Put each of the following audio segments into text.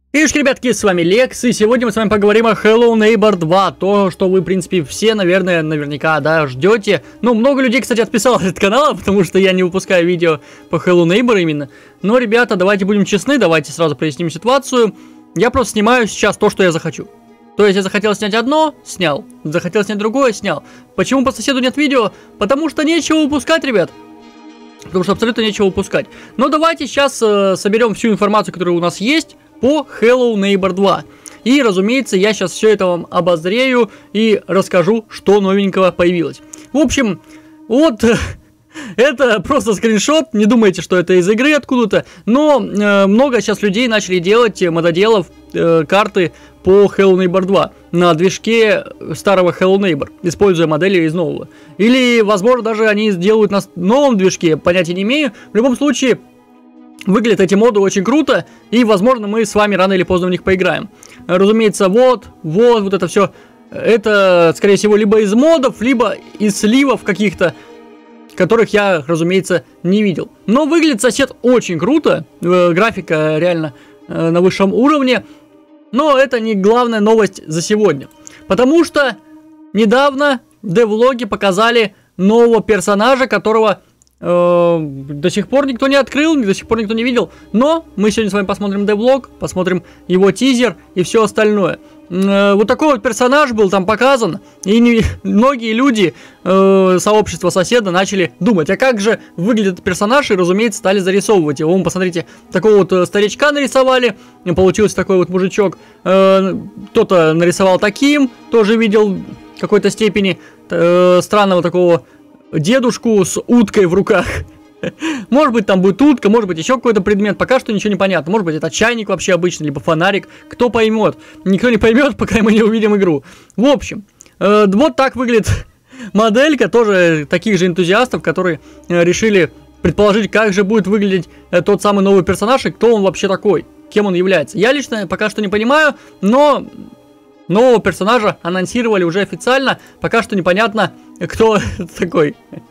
Привет, ребятки, с вами Лекс, и сегодня мы с вами поговорим о Hello Neighbor 2. То, что вы, в принципе, все, наверное, наверняка, да, ждете. Ну, много людей, кстати, отписалось от канала, потому что я не выпускаю видео по Hello Neighbor именно. Но, ребята, давайте будем честны, давайте сразу проясним ситуацию. Я просто снимаю сейчас то, что я захочу. То есть я захотел снять одно, снял. Захотел снять другое, снял. Почему по соседу нет видео? Потому что нечего выпускать, ребят. Потому что абсолютно нечего выпускать. Но давайте сейчас соберем всю информацию, которая у нас есть по Hello Neighbor 2. И, разумеется, я сейчас все это вам обозрею и расскажу, что новенького появилось. В общем, вот это просто скриншот. Не думайте, что это из игры откуда-то. Но много сейчас людей начали делать, мододелов, карты по Hello Neighbor 2 на движке старого Hello Neighbor, используя модели из нового. Или, возможно, даже они сделают на новом движке, понятия не имею. В любом случае, выглядят эти моды очень круто, и, возможно, мы с вами рано или поздно в них поиграем. Разумеется, вот это все, это, скорее всего, либо из модов, либо из сливов каких-то, которых я, разумеется, не видел. Но выглядит сосед очень круто, графика реально на высшем уровне, но это не главная новость за сегодня. Потому что недавно в девлоге показали нового персонажа, которого до сих пор никто не открыл, до сих пор никто не видел. Но мы сегодня с вами посмотрим девлог, посмотрим его тизер и все остальное. Вот такой вот персонаж был там показан. И многие люди сообщества соседа начали думать, а как же выглядит этот персонаж, и, разумеется, стали зарисовывать его. Вон, посмотрите, такого вот старичка нарисовали, получился такой вот мужичок. Кто-то нарисовал таким, тоже видел в какой-то степени странного такого дедушку с уткой в руках. Может быть, там будет утка, может быть, еще какой-то предмет. Пока что ничего не понятно. Может быть, это чайник вообще обычный, либо фонарик. Кто поймет? Никто не поймет, пока мы не увидим игру. В общем, вот так выглядит моделька. Тоже таких же энтузиастов, которые решили предположить, как же будет выглядеть тот самый новый персонаж и кто он вообще такой, кем он является. Я лично пока что не понимаю, но нового персонажа анонсировали уже официально. Пока что непонятно, кто такой.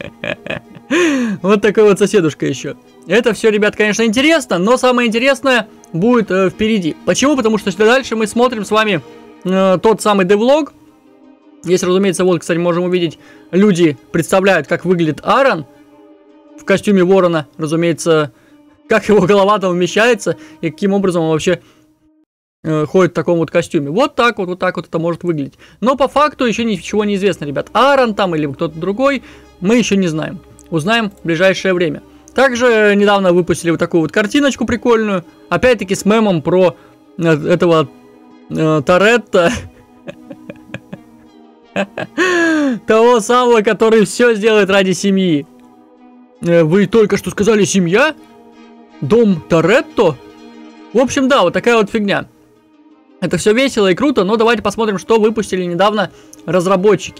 Вот такой вот соседушка еще. Это все, ребят, конечно, интересно, но самое интересное будет впереди. Почему? Потому что дальше мы смотрим с вами тот самый девлог. Здесь, разумеется, вот, кстати, можем увидеть, люди представляют, как выглядит Аарон в костюме ворона. Разумеется, как его голова там вмещается и каким образом он вообще ходит в таком вот костюме. Вот так вот это может выглядеть. Но по факту еще ничего не известно, ребят. Аарон там или кто-то другой, мы еще не знаем. Узнаем в ближайшее время. Также недавно выпустили вот такую вот картиночку прикольную. Опять-таки с мемом про этого Торетто. Того самого, который все сделает ради семьи. Вы только что сказали семья? Дом Торетто? В общем, да, вот такая вот фигня. Это все весело и круто, но давайте посмотрим, что выпустили недавно разработчики.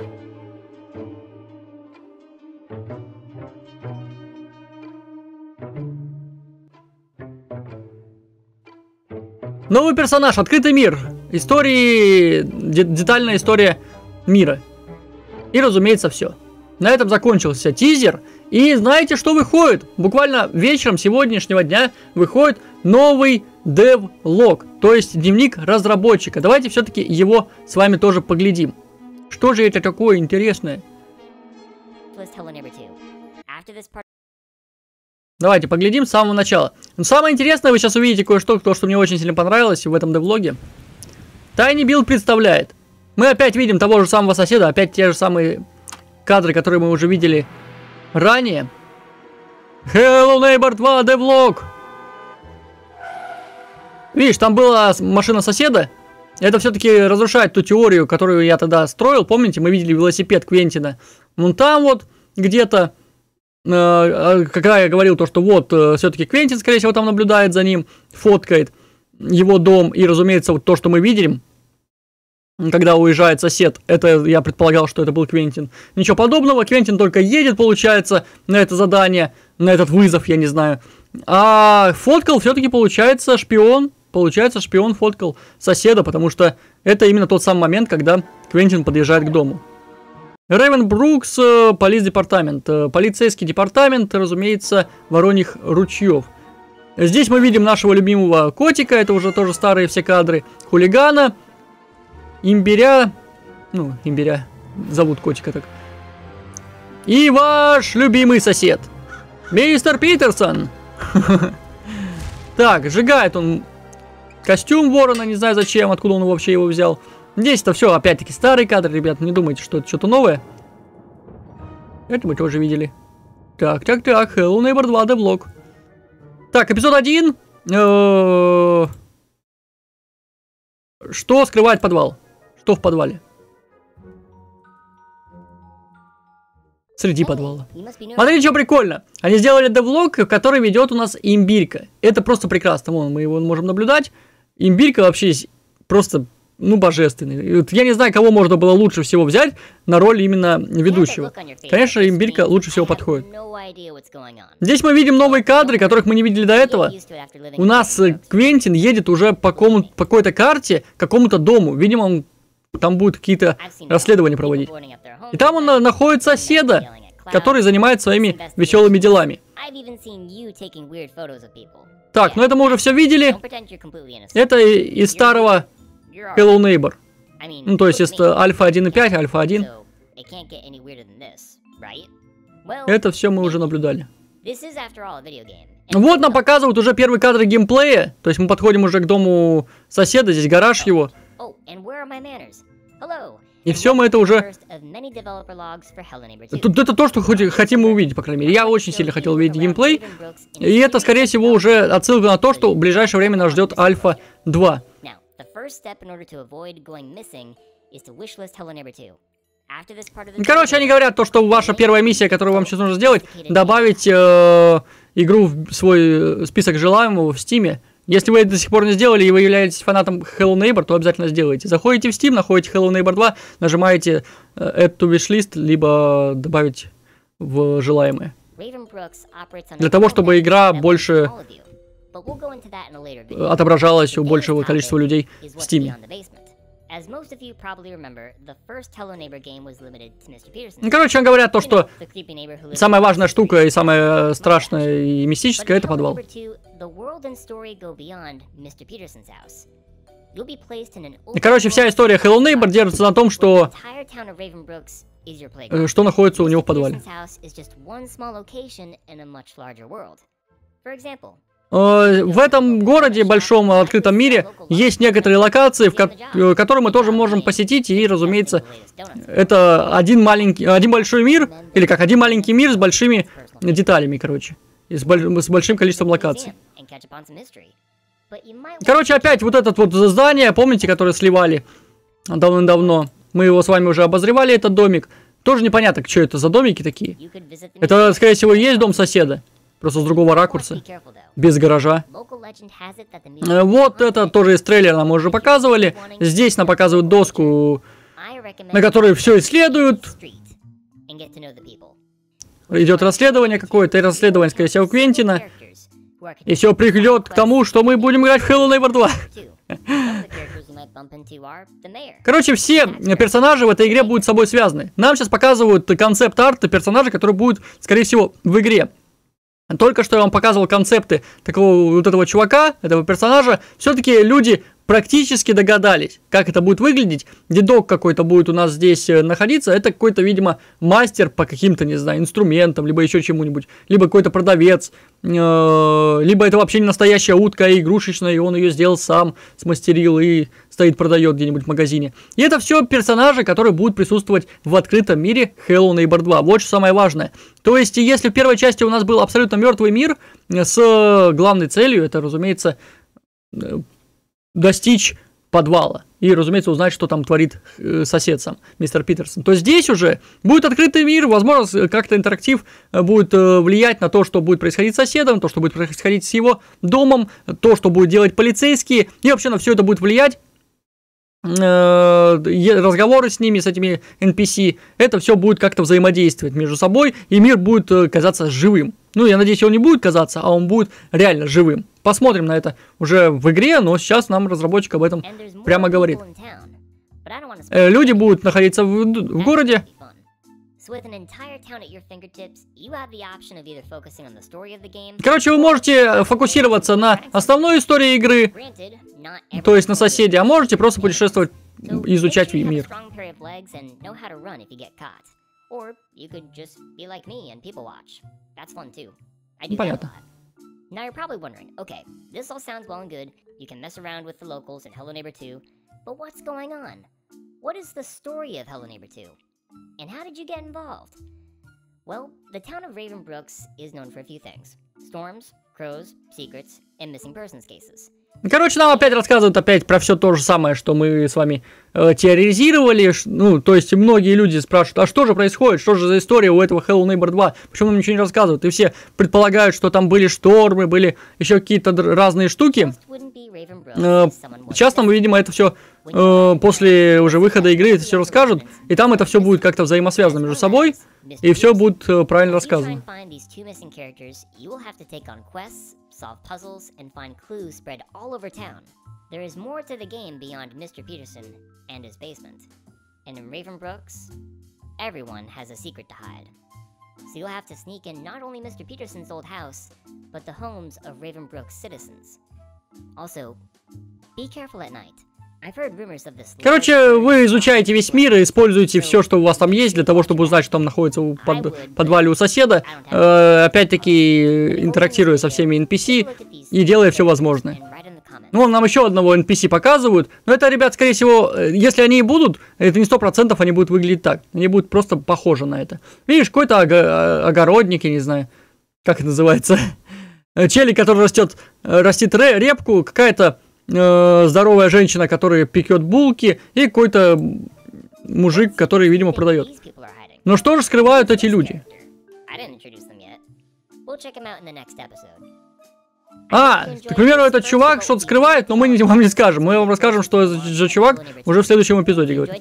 Новый персонаж, открытый мир, детальная история мира. И, разумеется, все. На этом закончился тизер. И знаете, что выходит? Буквально вечером сегодняшнего дня выходит новый девлог, то есть дневник разработчика. Давайте все-таки его с вами тоже поглядим. Что же это такое интересное? Давайте поглядим с самого начала. Но самое интересное, вы сейчас увидите кое-что, то, что мне очень сильно понравилось в этом девлоге. Tiny Build представляет. Мы опять видим того же самого соседа, опять те же самые кадры, которые мы уже видели ранее. Hello Neighbor 2 девлог. Видишь, там была машина соседа. Это все-таки разрушает ту теорию, которую я тогда строил. Помните, мы видели велосипед Квентина. Вон там вот где-то. Когда я говорил то, что вот все-таки Квентин, скорее всего, там наблюдает за ним, фоткает его дом. И, разумеется, вот то, что мы видим, когда уезжает сосед, это я предполагал, что это был Квентин. Ничего подобного, Квентин только едет, получается, на это задание, на этот вызов, я не знаю. А фоткал все-таки, получается, шпион. Получается, шпион фоткал соседа, потому что это именно тот самый момент, когда Квентин подъезжает к дому. Рейвенбрукс, полицейский департамент, разумеется, Вороньих ручьев. Здесь мы видим нашего любимого котика, это уже тоже старые все кадры. Хулигана, имбиря, ну, имбиря, зовут котика так. И ваш любимый сосед, мистер Питерсон. Так, сжигает он костюм ворона, не знаю зачем, откуда он вообще его взял. Здесь-то все, опять-таки, старый кадр, ребят, не думайте, что это что-то новое. Это мы тоже видели. Так, Hello Neighbor 2 девлог. Так, эпизод 1. Что скрывает подвал? Что в подвале? Среди подвала. Смотрите, что прикольно. Они сделали девлог, который ведет у нас имбирька. Это просто прекрасно. Вон, мы его можем наблюдать. Имбирька вообще просто, ну, божественный. Я не знаю, кого можно было лучше всего взять на роль именно ведущего. Конечно, имбирька лучше всего подходит. Здесь мы видим новые кадры, которых мы не видели до этого. У нас Квентин едет уже по какой-то карте к какому-то дому. Видимо, он там будет какие-то расследования проводить. И там он находит соседа, который занимается своими веселыми делами. Так, ну это мы уже все видели. Это из старого Hello Neighbor. Ну, то есть из Альфа 1.5, Альфа 1. Это все мы уже наблюдали. Вот нам показывают уже первые кадры геймплея. То есть мы подходим уже к дому соседа, здесь гараж его. И все мы это уже... Это то, что хотим мы увидеть, по крайней мере. Я очень сильно хотел увидеть геймплей. И это, скорее всего, уже отсылка на то, что в ближайшее время нас ждет Альфа 2. Короче, они говорят то, что ваша первая миссия, которую вам сейчас нужно сделать, добавить игру в свой список желаемого в Steam. Если вы это до сих пор не сделали и вы являетесь фанатом Hello Neighbor, то обязательно сделайте. Заходите в Steam, находите Hello Neighbor 2, нажимаете Add to Wishlist, либо добавить в желаемое. Для того, чтобы игра больше отображалась у большего количества людей в Steam. Ну, короче, говорят то, что самая важная штука и самая страшная и мистическая — это подвал. И, короче, вся история Hello Neighbor держится на том, что находится у него в подвале. В этом городе, большом открытом мире, есть некоторые локации, которые мы тоже можем посетить, и, разумеется, это один большой мир, или как один маленький мир с большими деталями, короче, и с большим количеством локаций. Короче, опять вот это вот здание, помните, которое сливали давным-давно, мы его с вами уже обозревали, этот домик, тоже непонятно, что это за домики такие. Это, скорее всего, и есть дом соседа. Просто с другого ракурса, без гаража. Вот это тоже из трейлера нам уже показывали. Здесь нам показывают доску, на которой все исследуют. Идет расследование какое-то, и расследование, скорее всего, Квентина. И все придет к тому, что мы будем играть в Hello Neighbor 2. Короче, все персонажи в этой игре будут с собой связаны. Нам сейчас показывают концепт-арт персонажей, которые будут, скорее всего, в игре. Только что я вам показывал концепты такого вот этого чувака, этого персонажа. Все-таки люди практически догадались, как это будет выглядеть. Дедок какой-то будет у нас здесь находиться. Это какой-то, видимо, мастер по каким-то, не знаю, инструментам, либо еще чему-нибудь. Либо какой-то продавец. Либо это вообще не настоящая утка, а игрушечная, и он ее сделал сам, смастерил и стоит, продает где-нибудь в магазине. И это все персонажи, которые будут присутствовать в открытом мире Hello Neighbor 2. Вот что самое важное. То есть, если в первой части у нас был абсолютно мертвый мир с главной целью, это, разумеется, достичь подвала. И, разумеется, узнать, что там творит сосед сам, мистер Питерсон. То здесь уже будет открытый мир, возможно, как-то интерактив будет влиять на то, что будет происходить с соседом, то, что будет происходить с его домом, то, что будет делать полицейские, и вообще на все это будет влиять. Разговоры с ними, с этими NPC, это все будет как-то взаимодействовать между собой, и мир будет казаться живым. Ну, я надеюсь, он не будет казаться, а он будет реально живым. Посмотрим на это уже в игре, но сейчас нам разработчик об этом прямо говорит. Люди будут находиться в городе. Короче, вы можете фокусироваться на основной истории игры, то есть на соседе, а можете просто путешествовать, изучать мир. Понятно. Now you're probably wondering, okay, this all sounds well and good, you can mess around with the locals in Hello Neighbor 2, but what's going on? What is the story of Hello Neighbor 2? And how did you get involved? Well, the town of Ravenbrooks is known for a few things. Storms, crows, secrets, and missing persons cases. Короче, нам опять рассказывают про все то же самое, что мы с вами теоризировали. Ну, то есть многие люди спрашивают, а что же происходит, что же за история у этого Hello Neighbor 2? Почему нам ничего не рассказывают? И все предполагают, что там были штормы, были еще какие-то разные штуки. Сейчас нам, видимо, это все после уже выхода игры это все расскажут. И там это все будет как-то взаимосвязано между собой. И все будет правильно рассказано. Solve puzzles, and find clues spread all over town. There is more to the game beyond Mr. Peterson and his basement. And in Ravenbrooks, everyone has a secret to hide. So you'll have to sneak in not only Mr. Peterson's old house, but the homes of Ravenbrooks citizens. Also, be careful at night. Короче, вы изучаете весь мир и используете все, что у вас там есть, для того, чтобы узнать, что там находится в подвале у соседа. Опять-таки, интерактируя со всеми NPC и делая все возможное. Ну, нам еще одного NPC показывают. Но это, ребят, скорее всего, если они и будут, это не 100%, они будут выглядеть так. Они будут просто похожи на это. Видишь, какой-то огородник, я не знаю, как это называется. Челик, который растит репку, какая-то здоровая женщина, которая пекет булки, и какой-то мужик, который, видимо, продает. Но что же скрывают эти люди? К примеру, этот чувак что-то скрывает, но мы вам не скажем. Мы вам расскажем, что это за чувак уже в следующем эпизоде говорит.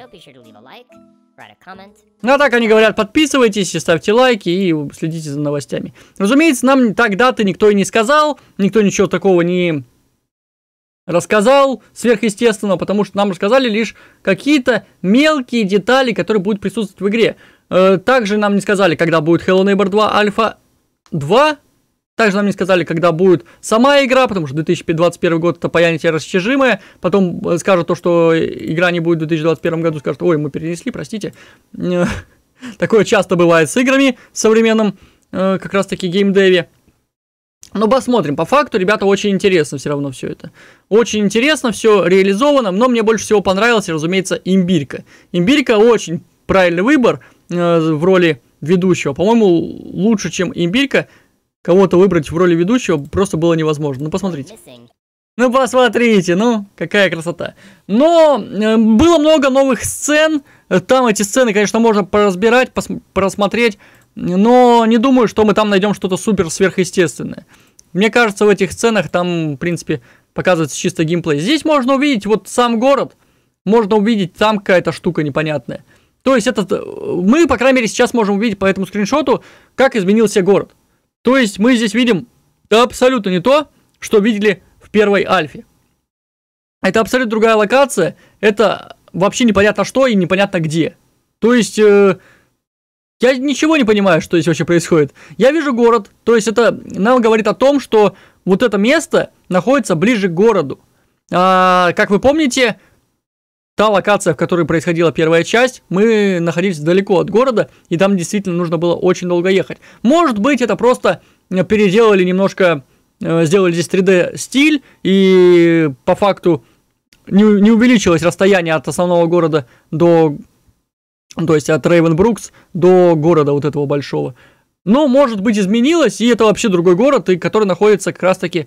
А так они говорят, подписывайтесь, ставьте лайки и следите за новостями. Разумеется, нам тогда-то никто и не сказал, никто ничего такого не рассказал сверхъестественно, потому что нам рассказали лишь какие-то мелкие детали, которые будут присутствовать в игре. Также нам не сказали, когда будет Hello Neighbor 2 Альфа 2. Также нам не сказали, когда будет сама игра, потому что 2021 год это понятие растяжимое. Потом скажут то, что игра не будет в 2021 году, скажут, ой, мы перенесли, простите. Такое часто бывает с играми в современном как раз таки геймдеве. Но посмотрим. По факту, ребята, очень интересно все равно все это. Очень интересно, все реализовано. Но мне больше всего понравилась, разумеется, Имбирька. Имбирька очень правильный выбор в роли ведущего. По-моему, лучше, чем Имбирька, кого-то выбрать в роли ведущего просто было невозможно. Ну, посмотрите. Ну, посмотрите, ну, какая красота. Но было много новых сцен. Там эти сцены, конечно, можно поразбирать, просмотреть. Но не думаю, что мы там найдем что-то супер сверхъестественное. Мне кажется, в этих сценах там, в принципе, показывается чисто геймплей. Здесь можно увидеть вот сам город. Можно увидеть там какая-то штука непонятная. То есть мы, по крайней мере, сейчас можем увидеть по этому скриншоту, как изменился город. То есть мы здесь видим абсолютно не то, что видели в первой альфе. Это абсолютно другая локация. Это вообще непонятно что и непонятно где. То есть я ничего не понимаю, что здесь вообще происходит. Я вижу город. То есть это нам говорит о том, что вот это место находится ближе к городу. Как вы помните, та локация, в которой происходила первая часть, мы находились далеко от города, и там действительно нужно было очень долго ехать. Может быть, это просто переделали немножко, сделали здесь 3D стиль, и по факту не увеличилось расстояние от основного города то есть от Рейвенбрукс до города вот этого большого. Но, может быть, изменилось, и это вообще другой город, который находится как раз-таки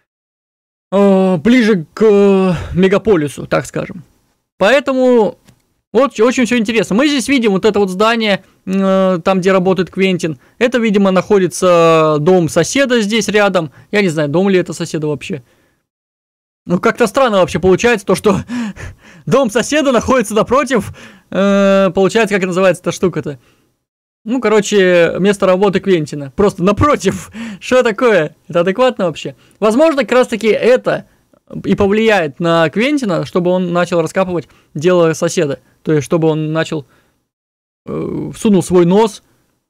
ближе к мегаполису, так скажем. Поэтому вот очень все интересно. Мы здесь видим вот это вот здание, там, где работает Квентин. Это, видимо, находится дом соседа здесь рядом. Я не знаю, дом ли это соседа вообще. Ну, как-то странно вообще получается то, что дом соседа находится напротив. Получается, как называется эта штука-то? Ну, короче, место работы Квентина. Просто напротив. Что такое? Это адекватно вообще? Возможно, как раз-таки это и повлияет на Квентина, чтобы он начал раскапывать дело соседа. То есть, чтобы он начал всунул свой нос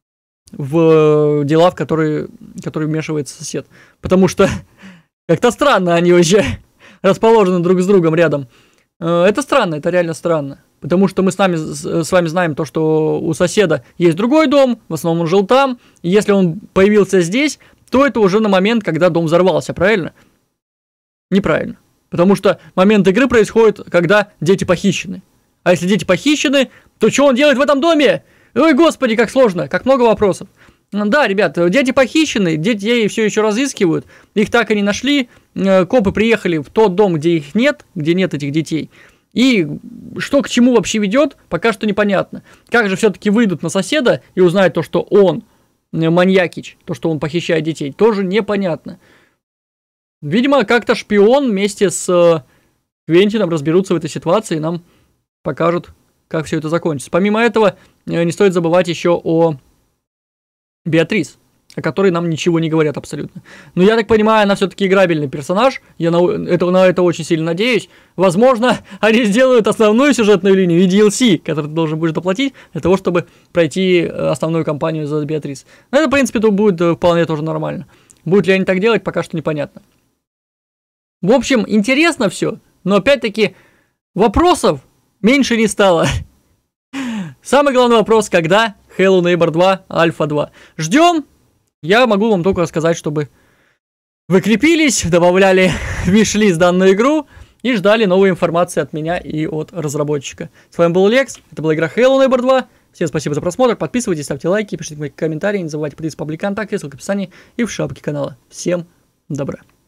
в дела, в которые вмешивается сосед. Потому что как-то странно они вообще расположены друг с другом рядом. Это странно, это реально странно. Потому что мы с вами знаем то, что у соседа есть другой дом, в основном он жил там. И если он появился здесь, то это уже на момент, когда дом взорвался, правильно? Неправильно. Потому что момент игры происходит, когда дети похищены. А если дети похищены, то что он делает в этом доме? Ой, господи, как сложно, как много вопросов. Да, ребят, дети похищены, детей все еще разыскивают, их так и не нашли. Копы приехали в тот дом, где их нет, где нет этих детей. И что к чему вообще ведет, пока что непонятно. Как же все-таки выйдут на соседа и узнают то, что он маньякич, то, что он похищает детей, тоже непонятно. Видимо, как-то шпион вместе с Квентином разберутся в этой ситуации и нам покажут, как все это закончится. Помимо этого, не стоит забывать еще о Беатрис, о которой нам ничего не говорят абсолютно. Но я так понимаю, она все-таки играбельный персонаж. Я на это очень сильно надеюсь. Возможно, они сделают основную сюжетную линию и DLC, который ты должен будешь доплатить для того, чтобы пройти основную кампанию за Беатрис. Но это, в принципе, то будет вполне тоже нормально. Будут ли они так делать, пока что непонятно. В общем, интересно все, но опять-таки вопросов меньше не стало. Самый главный вопрос, когда Hello Neighbor 2 Альфа 2. Ждем. Я могу вам только сказать, чтобы вы крепились, добавляли виш-лист данную игру и ждали новой информации от меня и от разработчика. С вами был Лекс, это была игра Hello Neighbor 2. Всем спасибо за просмотр, подписывайтесь, ставьте лайки, пишите мои комментарии, не забывайте подписываться по ссылке в описании и в шапке канала. Всем добра.